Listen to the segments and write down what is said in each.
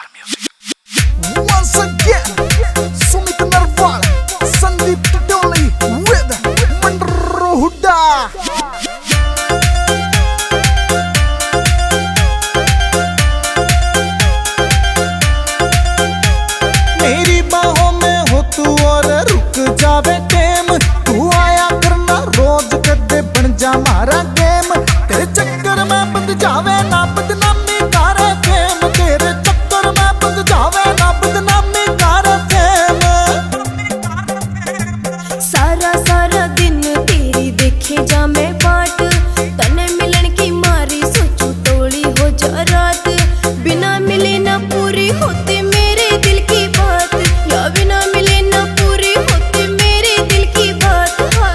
Once again, Sumit Narwal, Sandeep Titoli with Mandro Huda. मेरी बाहों में हो तू और रुक जावे टेम, तू आया करना रोज कदे बन जा मारा गेम। तेरे चक्कर में बंद जावे ना बदनामी करे फेम, तेरे चक्कर में बंद जावे ना बदनामी करे फेम। सारा सारा दिन तेरी देखे जा मैं बाट, तने मिलन की मारी सोचू तोड़ी हो जा रात। बिना मिले ना पूरी होती मेरे दिल की बात, या बिना मिले ना पूरी होती मेरे दिल की बात।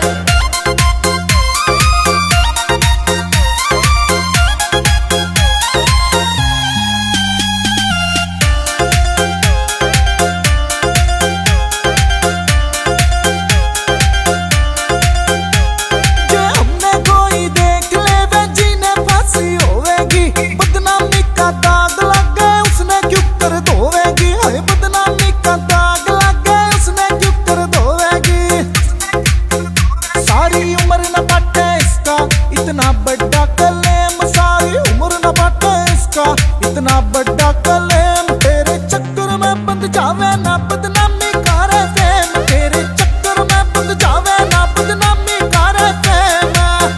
जे हमने कोई देख ले वे जीने फांसी होवेगी, बदनामी का दाग लग गए उसने क्यों कर धोवेगी। हाय बदनामी का दाग लग गए उसने क्यों कर धोवेगी। सारी उम्र न बाटे इसका इतना बड़ा कलेम, सारी उम्र न बाटे इसका इतना बड़ा कलेम। तेरे चक्कर में बंद जावे ना बदनामी करे फेम, तेरे चक्कर में बंद जावे ना बदनामी करे फेम।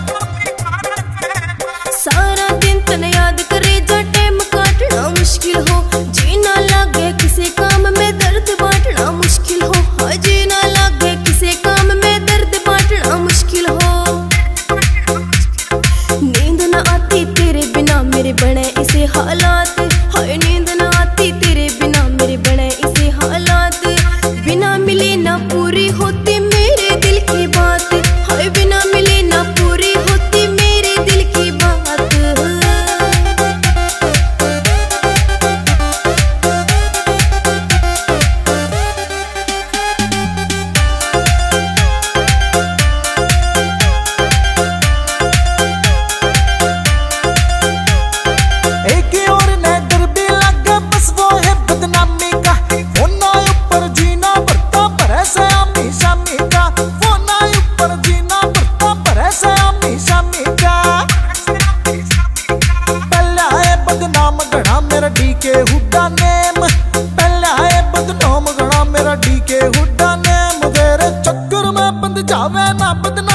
सारा दिन तने याद करे जा टाइम काटना मुश्किल हो, जीना लागे किसी काम में दर्द बांटना मुश्किल हो। हाँ जीना लागे किसी काम में दर्द बांटना मुश्किल हो। नींद ना आती तेरे बिना मेरे बने इसे हालात, हाय नींद ना आती तेरे बिना मेरे बने इसे हालात। बिना मिले ना पूरी होती मेरे दिल की बात, हाय बिना मिले ना पूरी होती मेरे दिल की बात। एक और नजर भी लगे बस वो है बदनामी का, वो ना ऊपर जीना भरता पर ऐसे हमेशा मीठा। वो ना ऊपर जीना भरता पर ऐसे हमेशा मीठा। पहला है बदनाम घड़ा मेरा डीके हुड्डा नेम, पहला है बदनाम घड़ा मेरा डीके हुड्डा नेम। तेरे चक्कर में बंद जावे ना बदनाम